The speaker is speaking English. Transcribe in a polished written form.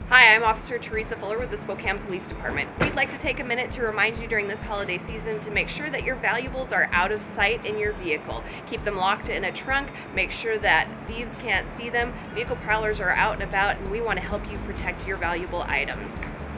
Hi, I'm Officer Teresa Fuller with the Spokane Police Department. We'd like to take a minute to remind you during this holiday season to make sure that your valuables are out of sight in your vehicle. Keep them locked in a trunk, make sure that thieves can't see them. Vehicle prowlers are out and about, and we want to help you protect your valuable items.